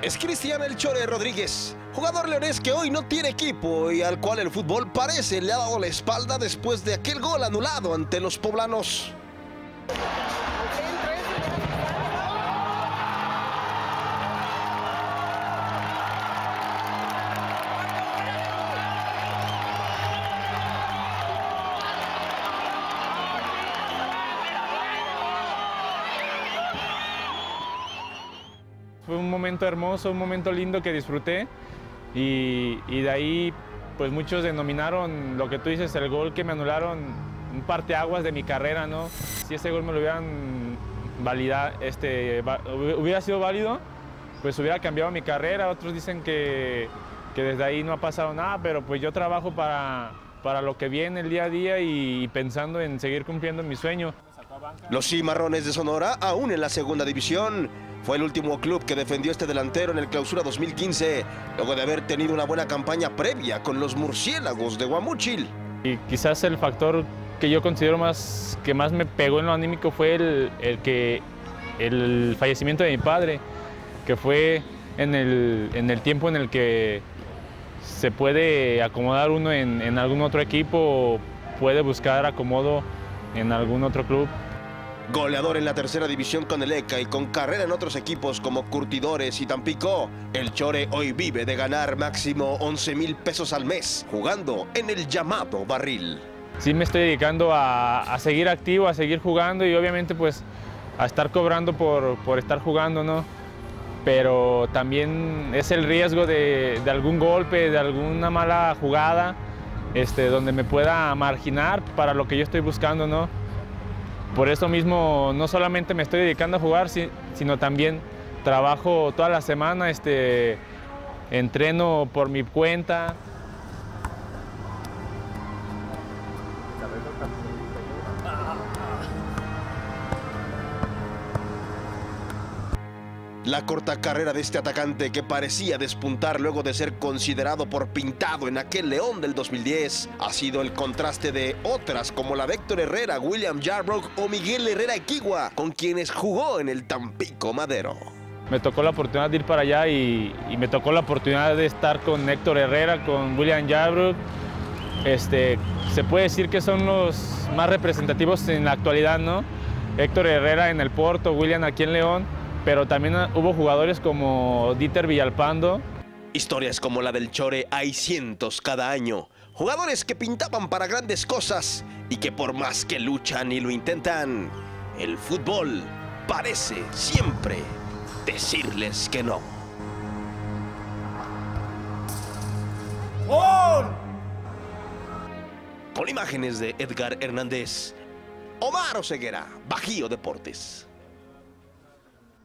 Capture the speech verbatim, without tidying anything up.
Es Cristian El Chore Rodríguez, jugador leonés que hoy no tiene equipo y al cual el fútbol parece le ha dado la espalda después de aquel gol anulado ante los poblanos. Fue un momento hermoso, un momento lindo que disfruté y, y de ahí pues muchos denominaron lo que tú dices, el gol que me anularon, un parteaguas de mi carrera, ¿no? Si ese gol me lo hubieran validado, este, hubiera sido válido, pues hubiera cambiado mi carrera. Otros dicen que, que desde ahí no ha pasado nada, pero pues yo trabajo para, para lo que viene el día a día y, y pensando en seguir cumpliendo mi sueño. Los Cimarrones de Sonora, aún en la segunda división, fue el último club que defendió este delantero en el Clausura dos mil quince, luego de haber tenido una buena campaña previa con los Murciélagos de Guamúchil. Y quizás el factor que yo considero más, que más me pegó en lo anímico fue el, el, que, el fallecimiento de mi padre, que fue en el, en el tiempo en el que se puede acomodar uno en, en algún otro equipo o puede buscar acomodo en algún otro club. Goleador en la tercera división con el E C A y con carrera en otros equipos como Curtidores y Tampico, el Chore hoy vive de ganar máximo once mil pesos al mes jugando en el llamado barril. Sí me estoy dedicando a, a seguir activo, a seguir jugando y obviamente pues a estar cobrando por, por estar jugando, ¿no? Pero también es el riesgo de, de algún golpe, de alguna mala jugada, este, donde me pueda marginar para lo que yo estoy buscando, ¿no? Por eso mismo no solamente me estoy dedicando a jugar, sino también trabajo toda la semana, este, entreno por mi cuenta. La corta carrera de este atacante que parecía despuntar luego de ser considerado por pintado en aquel León del dos mil diez ha sido el contraste de otras como la de Héctor Herrera, William Yarbrough o Miguel Herrera Equigua, con quienes jugó en el Tampico Madero. Me tocó la oportunidad de ir para allá y, y me tocó la oportunidad de estar con Héctor Herrera, con William Yarbrough. Este, se puede decir que son los más representativos en la actualidad, ¿no? Héctor Herrera en el Porto, William aquí en León. Pero también hubo jugadores como Dieter Villalpando. Historias como la del Chore hay cientos cada año. Jugadores que pintaban para grandes cosas y que por más que luchan y lo intentan, el fútbol parece siempre decirles que no. ¡Gol! Con imágenes de Edgar Hernández, Omar Oseguera, Bajío Deportes.